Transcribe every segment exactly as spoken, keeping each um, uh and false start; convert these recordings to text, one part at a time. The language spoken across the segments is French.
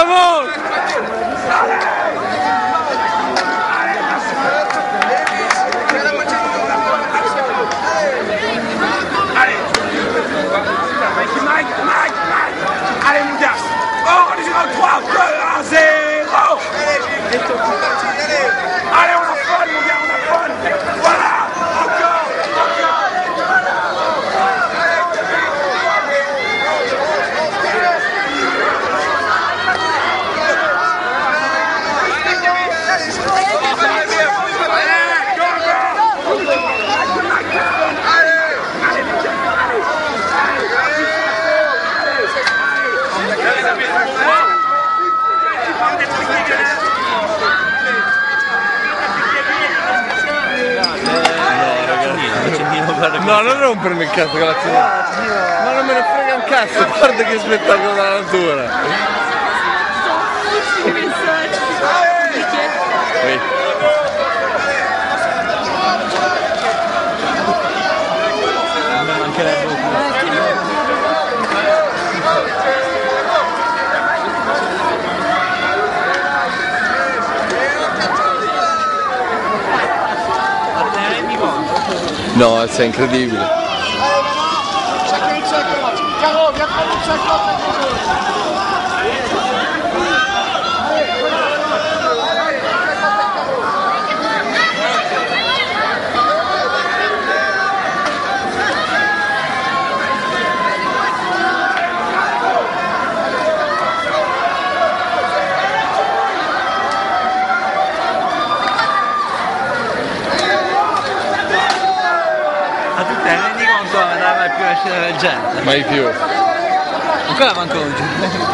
Vamos! Allez mon gars. Oh, on est sur un trois, deux, un, zéro. Allez, on a fun mon gars, on a fun. Voilà, encore, encore. No, non rompermi il cazzo con la tua. Ma non me ne frega un cazzo, guarda che spettacolo della natura. Mi mancherebbe un No, sei incredibile. Caro, viens prendre une cinquante. più una scena del genere. Mai più. Ancora manco oggi.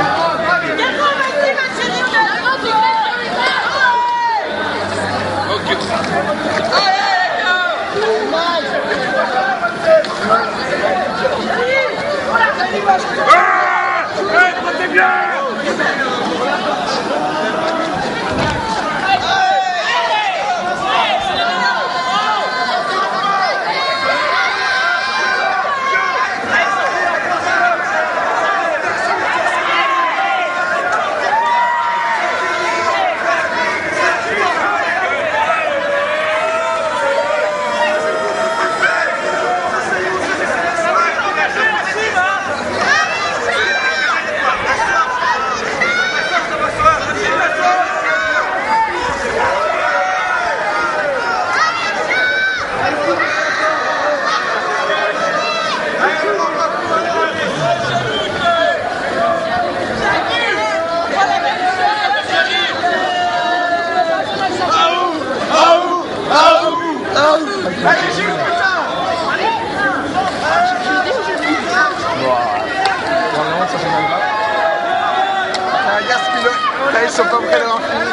Ils sont pas prêts d'avoir fini.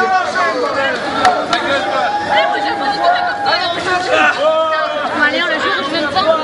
Allez, on le joue, je vais me faire.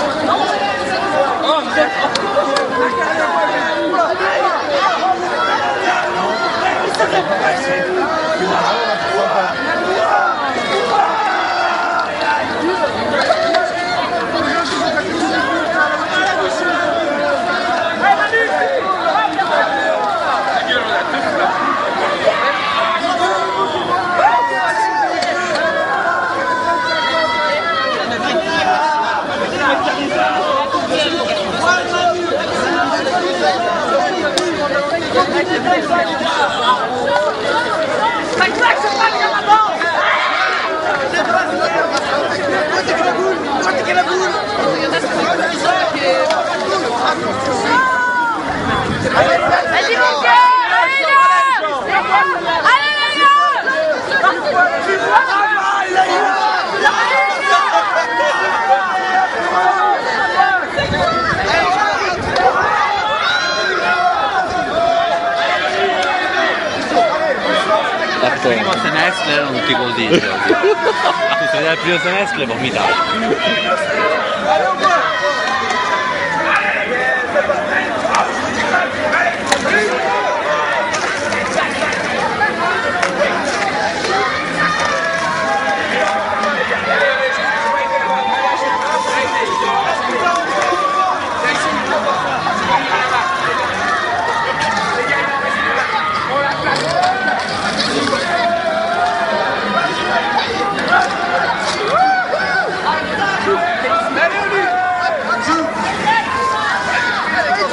Il primo semestre erano tutti così. Tu sei del primo semestre vomitavi.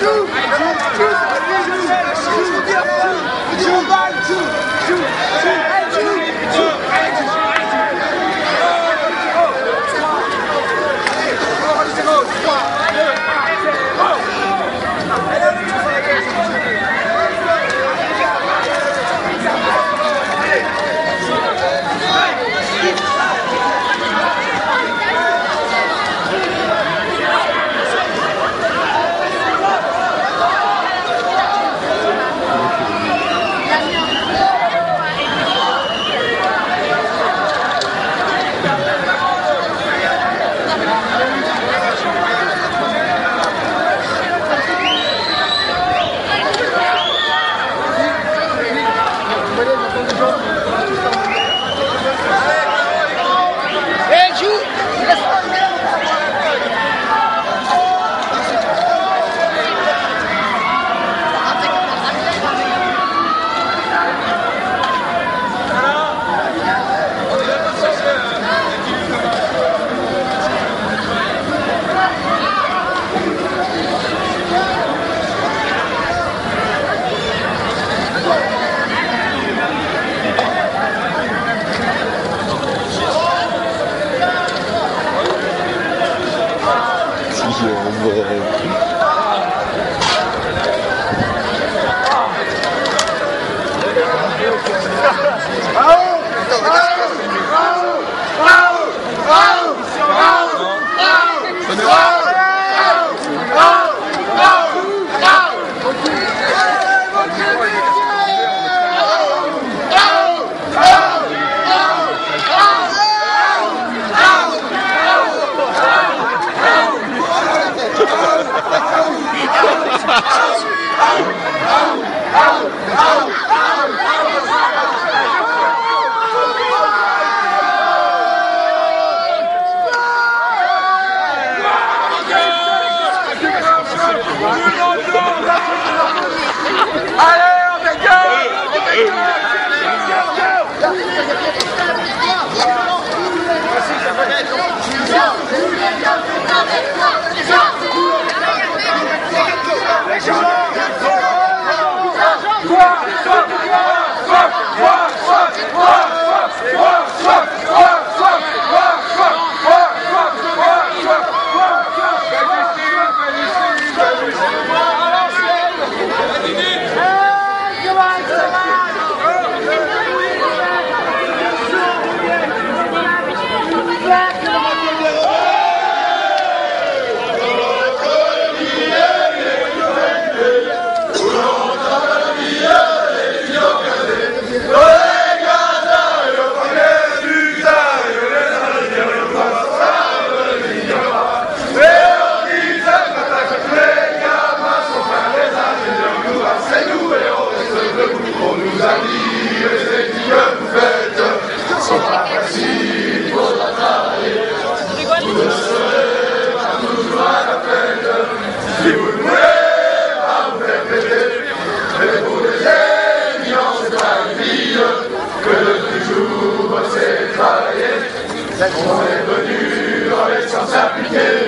On est venu dans les sciences appliquées,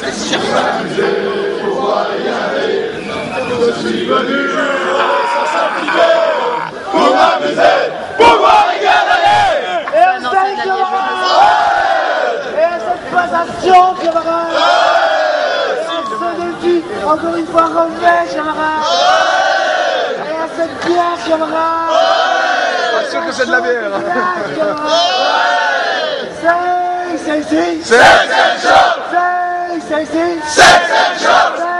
s'amuser pour voir y aller. Je suis venu dans les sciences appliquées, pour m'amuser, pour voir y aller. Et on essaye, camarades. Et à cette passation, camarades. Et à ce défi, encore une fois relevé, camarades. Et à cette bière, camarades. Pas sûr que c'est de la bière. Say, say, say, C'est cette chose. say, say, say, C'est cette chose.